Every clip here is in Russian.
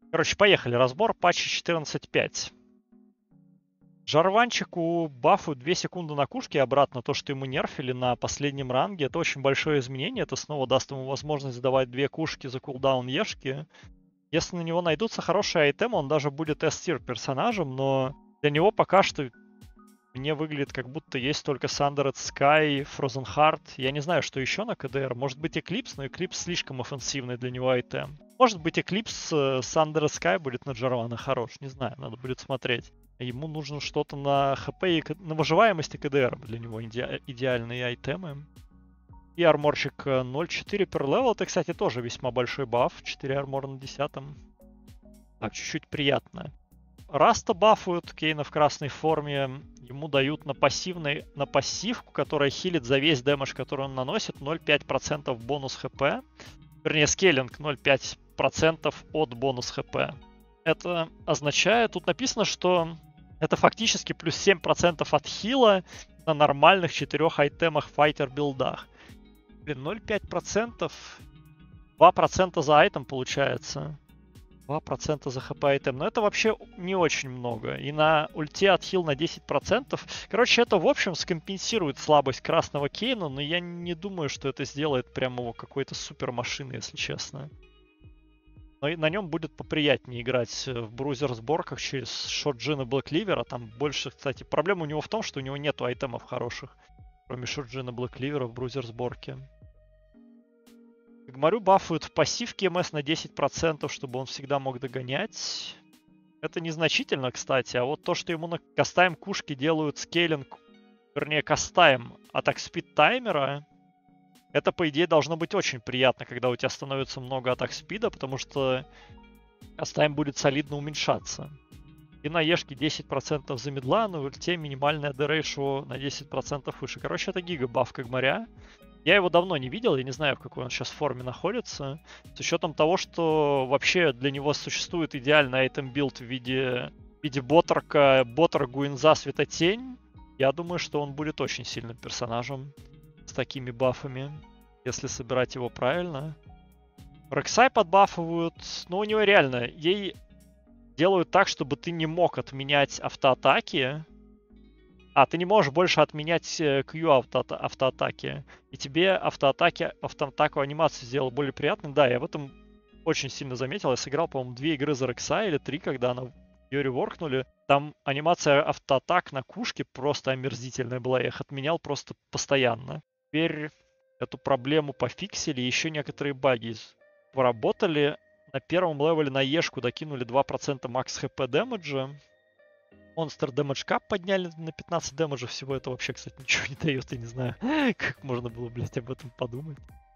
Короче, поехали. Разбор патча 14.5. Жарванчику бафают 2 секунды на кушке и обратно то, что ему нерфили на последнем ранге. Это очень большое изменение. Это снова даст ему возможность давать 2 кушки за кулдаун Ешки. Если на него найдутся хорошие айтемы, он даже будет S-тир персонажем, но для него пока что мне выглядит, как будто есть только Sundered Sky, Frozen Heart. Я не знаю, что еще на КДР. Может быть Eclipse, но Eclipse слишком офенсивный для него айтем. Может быть Eclipse Sundered Sky будет на Джарвана хорош. Не знаю, надо будет смотреть. Ему нужно что-то на ХП и на выживаемости КДР. Для него идеальные айтемы. И арморчик 0.4 per level. Это, кстати, тоже весьма большой баф. 4 армора на 10. Так, чуть-чуть приятно. Раста бафуют, Кейна в красной форме. Ему дают на пассивку, которая хилит за весь дэмэдж, который он наносит, 0,5% бонус хп. Вернее, скейлинг 0,5% от бонус хп. Это означает, тут написано, что это фактически плюс 7% от хила на нормальных 4 айтемах файтер билдах. Блин, 0,5%, 2% за айтем получается. 2% за хп айтем. Но это вообще не очень много. И на ульте отхил на 10%. Короче, это в общем скомпенсирует слабость красного Кейна, но я не думаю, что это сделает прямо его какой-то супер машиной, если честно. Но и на нем будет поприятнее играть в брузер-сборках через Шорджин и Блэкливера. Там больше, кстати, проблема у него в том, что у него нету айтемов хороших, кроме Шорджина и Блэкливера в брузер-сборке. Гмарю бафают в пассивке МС на 10%, чтобы он всегда мог догонять. Это незначительно, кстати. А вот то, что ему на кастайм кушки делают скейлинг, вернее, кастайм атак спид таймера, это, по идее, должно быть очень приятно, когда у тебя становится много атак спида, потому что кастайм будет солидно уменьшаться. И на Ешке 10% за медла, но в ульте минимальное D-ratio на 10% выше. Короче, это гига баф Кагмаря. Я его давно не видел, я не знаю, в какой он сейчас форме находится. С учетом того, что вообще для него существует идеальный айтем-билд в виде Ботторка, Гуинза, Светотень, я думаю, что он будет очень сильным персонажем с такими бафами, если собирать его правильно. Рексай подбафывают, но у него реально, ей делают так, чтобы ты не мог отменять автоатаки. Ты не можешь больше отменять Q автоатаки. И тебе автоатаку анимацию сделал более приятной. Да, я в этом очень сильно заметил. Я сыграл, по-моему, 2 игры за Рексай или 3, когда она ее реворкнули. Там анимация автоатак на кушке просто омерзительная была. Я их отменял просто постоянно. Теперь эту проблему пофиксили. Еще некоторые баги поработали. На первом левеле на Ешку докинули 2% макс хп дэмэджа. Monster Damage Cap подняли на 15 дэмэджа всего. Это вообще, кстати, ничего не дает. Я не знаю, как можно было, блядь, об этом подумать.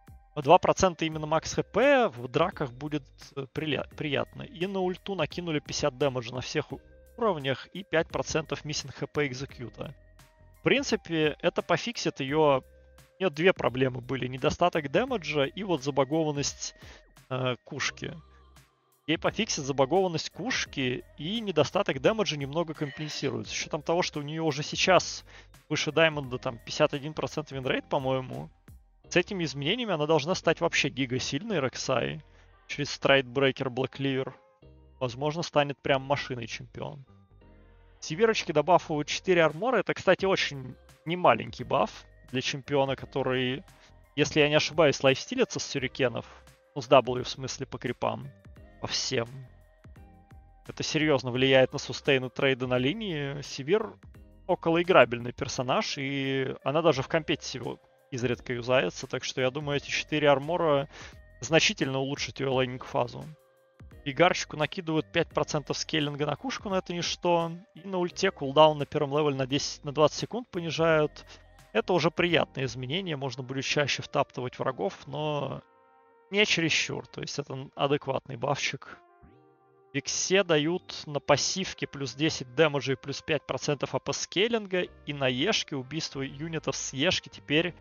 2% именно макс хп в драках будет приятно. И на ульту накинули 50 дэмэджа на всех уровнях и 5% миссинг хп экзекьюта. В принципе, это пофиксит ее... У нее 2 проблемы были. Недостаток дэмэджа и вот забагованность кушки. Ей пофиксит забагованность кушки и недостаток дэмэджа немного компенсирует. С учетом того, что у нее уже сейчас выше Даймонда там 51% винрейт, по-моему. С этими изменениями она должна стать вообще гига-сильной, Рексай. Через Страйдбрейкер, Блэкливер. Возможно, станет прям машиной чемпион. Северочки добафывают 4 армора. Это, кстати, очень немаленький баф для чемпиона, который, если я не ошибаюсь, лайфстилится с сюрикенов. Ну, с W в смысле по крипам. По всем. Это серьезно влияет на сустейн и трейды на линии. Север околоиграбельный персонаж, и она даже в компете изредка юзается, так что я думаю, эти 4 армора значительно улучшат ее лейнинг-фазу. Игарчику накидывают 5% скейлинга на кушку, но это ничто. И на ульте кулдаун на первом левеле на 20 секунд понижают. Это уже приятное изменение, можно будет чаще втаптывать врагов, но не чересчур, то есть это адекватный бафчик. Виксе дают на пассивке плюс 10 дэмэджа и плюс 5% АП скейлинга, и на Ешке убийство юнитов с Ешки теперь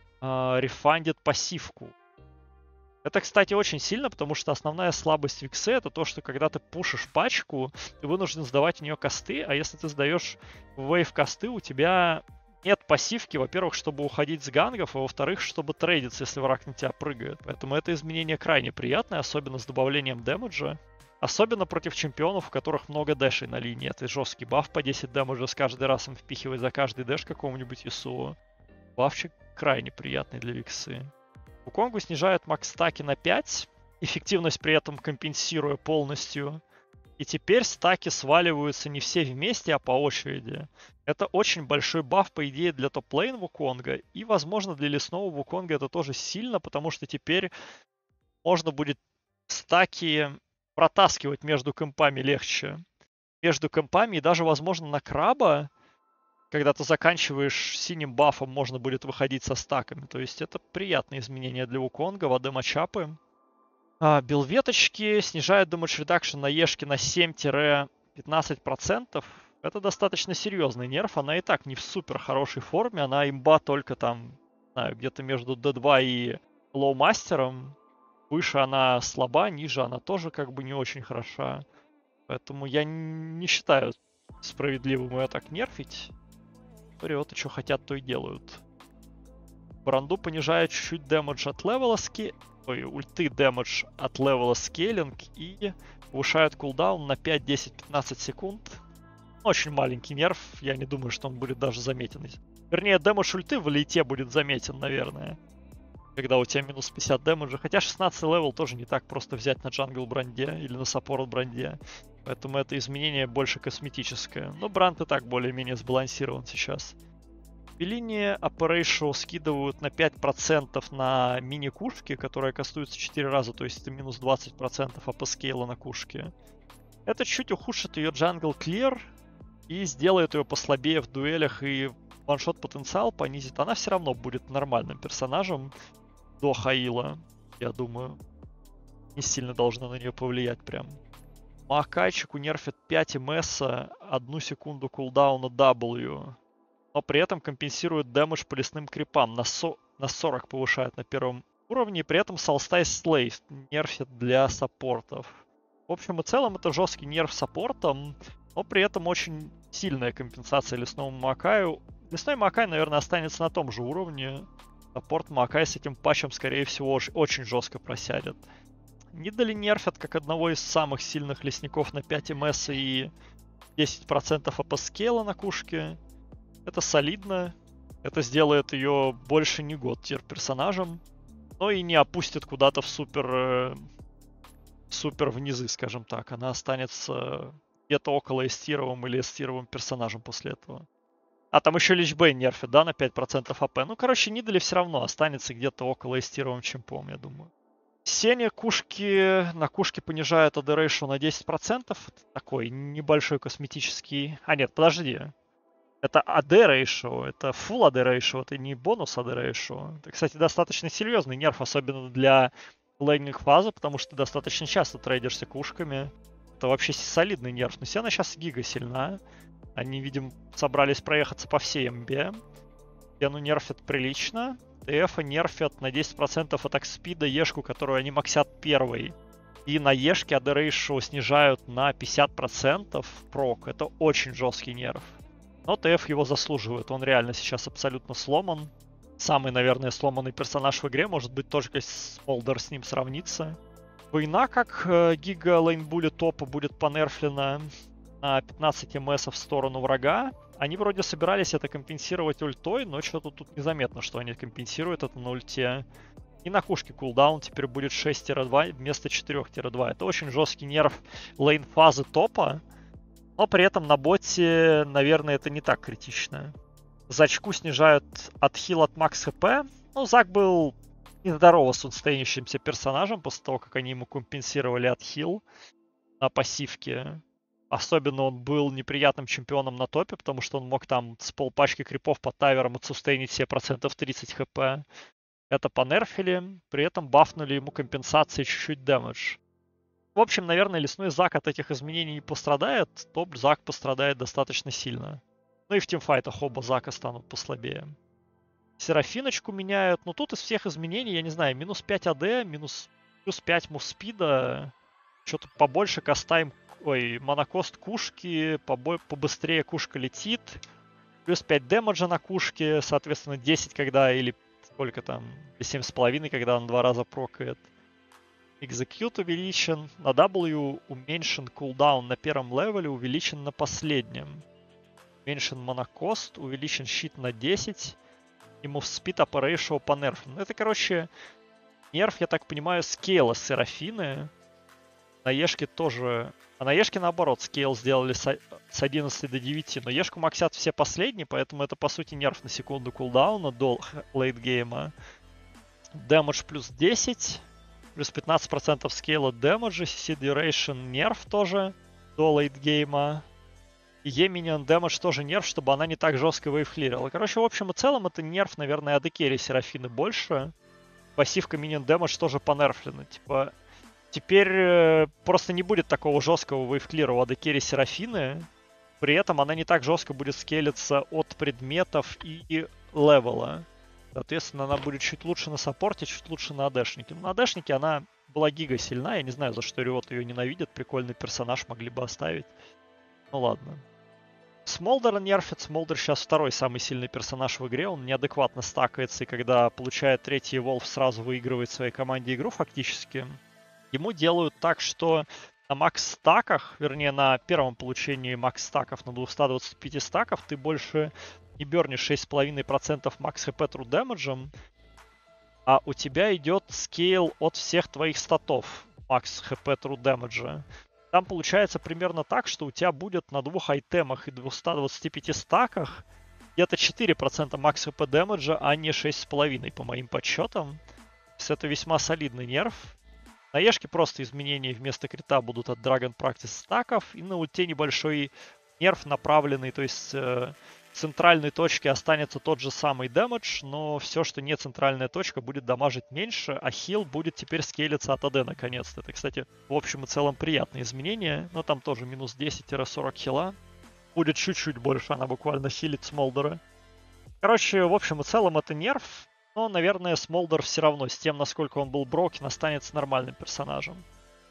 рефандит пассивку. Это, кстати, очень сильно, потому что основная слабость Виксе это то, что когда ты пушишь пачку, ты вынужден сдавать в нее косты, а если ты сдаешь в вейв косты, у тебя нет пассивки, во-первых, чтобы уходить с гангов, а во-вторых, чтобы трейдиться, если враг на тебя прыгает. Поэтому это изменение крайне приятное, особенно с добавлением дэмэджа. Особенно против чемпионов, у которых много дэшей на линии. Это жесткий баф по 10 дэмэджа с каждый раз им впихивать за каждый дэш какому-нибудь Исуо. Бафчик крайне приятный для Виксы. Вуконгу снижают макс-стаки на 5, эффективность при этом компенсируя полностью. И теперь стаки сваливаются не все вместе, а по очереди. Это очень большой баф, по идее, для топ-лейн Вуконга. И, возможно, для лесного Вуконга это тоже сильно, потому что теперь можно будет стаки протаскивать между компами легче. Между компами и даже, возможно, на краба, когда ты заканчиваешь синим бафом, можно будет выходить со стаками. То есть это приятные изменения для Вуконга в АД матчапы. Белветочки снижают damage reduction на Ешке на 7-15%. Это достаточно серьезный нерф. Она и так не в супер хорошей форме. Она имба только там, не знаю, где-то между D2 и лоу-мастером. Выше она слаба, ниже она тоже как бы не очень хороша. Поэтому я не считаю справедливым ее так нерфить. Вперед, что хотят, то и делают. Бранду понижает чуть-чуть дэмэдж от левела ульты дэмэдж от левела скейлинг и повышают кулдаун на 5, 10, 15 секунд. Очень маленький нерф, я не думаю, что он будет даже заметен. Вернее, дэмэдж ульты в лейте будет заметен, наверное. Когда у тебя минус 50 дэмэджа. Хотя 16 левел тоже не так просто взять на джангл бранде или на саппорт бранде. Поэтому это изменение больше косметическое. Но бранд и так более-менее сбалансирован сейчас. В линии Operation скидывают на 5% на мини-кушки, которые кастуются 4 раза, то есть это минус 20% АП-скейла на кушке. Это чуть ухудшит ее джангл клир и сделает ее послабее в дуэлях, и ваншот потенциал понизит. Она все равно будет нормальным персонажем до Хаила, я думаю. Не сильно должно на нее повлиять прям. Маакайчику нерфит 5 МС, 1 секунду кулдауна W. Но при этом компенсирует дэмэдж по лесным крипам. На 40 повышает на первом уровне. И при этом Solstice Slave нерфит для саппортов. В общем и целом это жесткий нерф саппортом, но при этом очень сильная компенсация лесному Маакаю. Лесной Маакай, наверное, останется на том же уровне. Саппорт Маакай с этим патчем, скорее всего, очень жестко просядет. Нидали нерфят как одного из самых сильных лесников на 5 МС и 10% АП-скейла на кушке. Это солидно. Это сделает ее больше не год тир персонажем, но и не опустит куда-то в супер внизы, скажем так. Она останется где-то около эстировым или эстировым персонажем после этого. А там еще Лич Бэй нерфит, да, на 5% АП. Ну, короче, Нидали все равно останется где-то около эстировым чемпом, я думаю. Сеня на кушке понижает AD Ratio на 10%. Это такой небольшой косметический... нет, подожди. Это AD Ratio, это Full AD Ratio, это не бонус AD Ratio. Это, кстати, достаточно серьезный нерф, особенно для лейнинг фазы, потому что ты достаточно часто трейдишься кушками. Это вообще солидный нерф. Но Сена сейчас гига сильна. Они, видимо, собрались проехаться по всей МБ. Сену нерфят прилично. ТФ нерфят на 10% атак спида Ешку, которую они максят первой. И на Ешке AD Ratio снижают на 50% прок. Это очень жесткий нерф. Но ТФ его заслуживает. Он реально сейчас абсолютно сломан. Самый, наверное, сломанный персонаж в игре. Может быть, только Смолдер с ним сравнится. Война, как гига лейнбули топа, будет понерфлена на 15 МС в сторону врага. Они вроде собирались это компенсировать ультой, но что-то тут незаметно, что они компенсируют это на ульте. И на кушке кулдаун теперь будет 6-2 вместо 4-2. Это очень жесткий нерв лейн-фазы топа. Но при этом на боте, наверное, это не так критично. Зачку снижают отхил от макс хп. Ну, Зак был нездорово сунстейнящимся персонажем после того, как они ему компенсировали отхил на пассивке. Особенно он был неприятным чемпионом на топе, потому что он мог там с полпачки крипов под тавером отсустейнить себе процентов 30 хп. Это понерфили, при этом бафнули ему компенсации чуть-чуть дэмэдж. В общем, наверное, лесной Зак от этих изменений не пострадает, топ Зак пострадает достаточно сильно. Ну и в тимфайтах оба Зака станут послабее. Серафиночку меняют, но тут из всех изменений, я не знаю, минус 5 АД, плюс 5 мувспида, что-то побольше кастайм. Монокост кушки, побыстрее кушка летит. Плюс 5 дэмэджа на кушке, соответственно, 10, когда, или сколько там, 7,5, когда он 2 раза прокает. Execute увеличен, на W уменьшен кулдаун на первом левеле, увеличен на последнем. Уменьшен монокост, увеличен щит на 10. И move speed up ratio по нерфу. Ну это, короче, нерф, я так понимаю, скейла Серафины. На Ешке тоже... А на Ешке, наоборот, скейл сделали с 11 до 9. Но Ешку максят все последние, поэтому это, по сути, нерф на секунду кулдауна до лейтгейма. Damage плюс 10. Плюс 15% скейла дэмэджа. CC Duration нерф тоже до лейтгейма. И E-Minion Damage тоже нерф, чтобы она не так жестко вейвклирила. Короче, в общем и целом, это нерф, наверное, AD Carry Серафины больше. Пассивка Minion Damage тоже понерфлена. Типа, теперь просто не будет такого жесткого вейвклира у AD Carry Серафины. При этом она не так жестко будет скейлиться от предметов и левела. Соответственно, она будет чуть лучше на саппорте, чуть лучше на AD-шнике. На AD-шнике она была гига сильна. Я не знаю, за что Riot ее ненавидит. Прикольный персонаж, могли бы оставить. Ну ладно. Смолдера нерфит. Смолдер сейчас второй самый сильный персонаж в игре. Он неадекватно стакается, и когда получает третий Evolve, сразу выигрывает своей команде игру фактически. Ему делают так, что на макс-стаках, вернее на первом получении макс-стаков, на 225 стаков, ты больше не бернешь 6,5% макс хп true дэмэджем, а у тебя идет скейл от всех твоих статов макс хп true дэмэджа. Там получается примерно так, что у тебя будет на двух айтемах и 225 стаках где-то 4% макс хп дэмэджа, а не 6,5% по моим подсчетам. То есть это весьма солидный нерф. На Ешке просто изменения вместо крита будут от Dragon Practice стаков, и на ульте небольшой нерф направленный, то есть в центральной точке останется тот же самый дэмэдж, но все, что не центральная точка, будет дамажить меньше, а хил будет теперь скейлиться от АД наконец-то. Это, кстати, в общем и целом приятное изменение, но там тоже минус 10-40 хила. Будет чуть-чуть больше, она буквально хилит Смолдера. Короче, в общем и целом это нерф, но, наверное, Смолдер все равно с тем, насколько он был брокен, останется нормальным персонажем.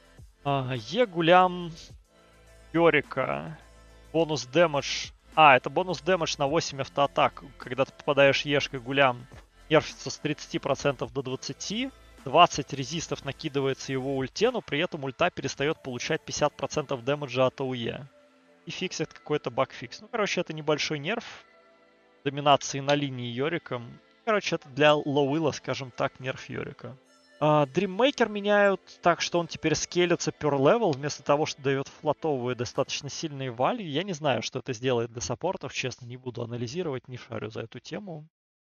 Гулям Йорика. Бонус дэмэдж. Это бонус дэмэдж на 8 автоатак. Когда ты попадаешь Ешкой Гулям, нерфится с 30% до 20%. 20 резистов накидывается его ульте, но при этом ульта перестает получать 50% дэмэджа от АУЕ. И фиксит какой-то багфикс. Ну, короче, это небольшой нерф доминации на линии Йориком. Короче, это для лоуилла, скажем так, нерф Йорика. Dreammaker меняют так, что он теперь скейлится per level, вместо того, что дает флотовые достаточно сильные валью. Я не знаю, что это сделает для саппортов, честно, не буду анализировать, не шарю за эту тему.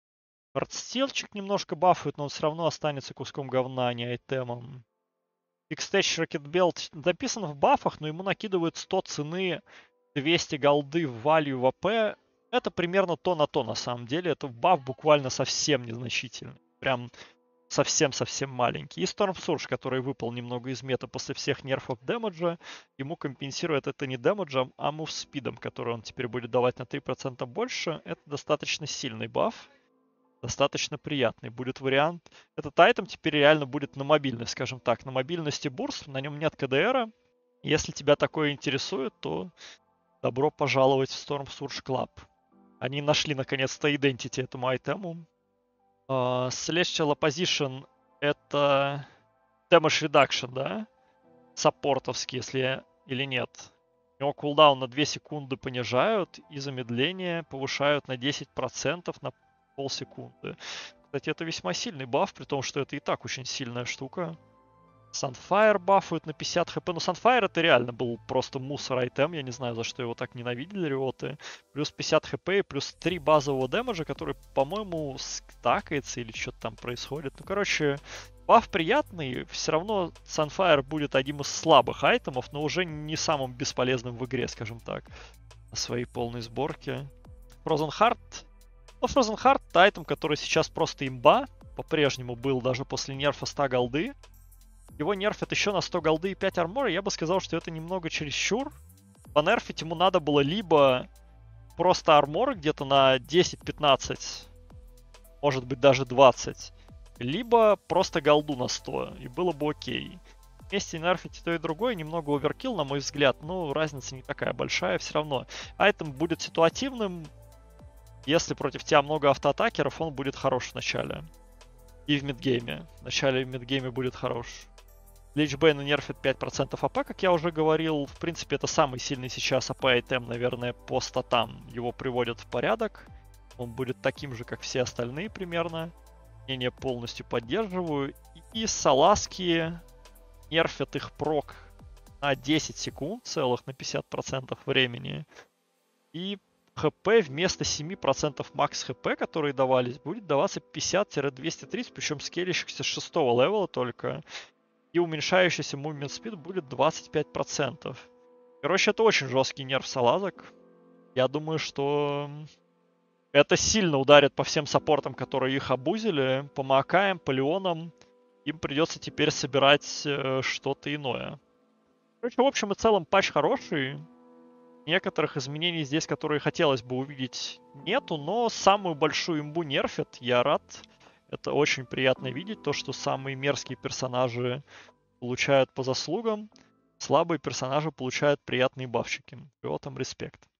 Артстилчик немножко бафают, но он все равно останется куском говна, а не айтемом. X-Stage Rocket Belt записан в бафах, но ему накидывают 100 цены, 200 голды в валью в АП. Это примерно то на то, на самом деле. Это баф буквально совсем незначительный. Прям совсем-совсем маленький. И Storm Surge, который выпал немного из мета после всех нерфов дэмэджа, ему компенсирует это не дэмэджем, а мувспидом, который он теперь будет давать на 3% больше. Это достаточно сильный баф. Достаточно приятный будет вариант. Этот айтем теперь реально будет на мобильной, скажем так. На мобильности бурст, на нем нет КДРа. Если тебя такое интересует, то добро пожаловать в Storm Surge Club. Они нашли наконец-то identity этому айтему. Celestial Opposition это damage reduction, да? Саппортовский, если или нет. У него кулдаун на 2 секунды понижают и замедление повышают на 10% на полсекунды. Кстати, это весьма сильный баф, при том, что это и так очень сильная штука. Sunfire бафуют на 50 хп. Но Sunfire это реально был просто мусор айтем. Я не знаю, за что его так ненавидели риоты. Плюс 50 хп и плюс 3 базового дэмэджа, который, по-моему, стакается или что-то там происходит. Ну, короче, баф приятный. Все равно Sunfire будет одним из слабых айтемов, но уже не самым бесполезным в игре, скажем так. На своей полной сборке. Frozen Heart. Ну, Frozen Heart — айтем, который сейчас просто имба. По-прежнему был даже после нерфа 100 голды. Его нерфят еще на 100 голды и 5 армора, я бы сказал, что это немного чересчур. Понерфить ему надо было либо просто армор где-то на 10-15, может быть даже 20, либо просто голду на 100, и было бы окей. Вместе нерфить и то, и другое немного оверкилл, на мой взгляд, но разница не такая большая все равно. Айтем будет ситуативным, если против тебя много автоатакеров, он будет хорош в начале. И в мидгейме. В начале и в мидгейме будет хорош. Личбейну нерфит 5% АП, как я уже говорил. В принципе, это самый сильный сейчас АП-айтем, наверное, по статам. Его приводят в порядок. Он будет таким же, как все остальные примерно. Мнение полностью поддерживаю. И саласки нерфят их прок на 10 секунд целых, на 50% времени. И ХП вместо 7% макс ХП, которые давались, будет даваться 50-230, причем скелящихся с 6 левела только. И уменьшающийся movement speed будет 25%. Короче, это очень жесткий нерв салазок. Я думаю, что это сильно ударит по всем саппортам, которые их абузили. По Маакаям, по Леонам. Им придется теперь собирать что-то иное. Короче, в общем и целом патч хороший. Некоторых изменений здесь, которые хотелось бы увидеть, нету. Но самую большую имбу нерфят. Я рад. Это очень приятно видеть. То, что самые мерзкие персонажи получают по заслугам. Слабые персонажи получают приятные бафчики. Всего там респект.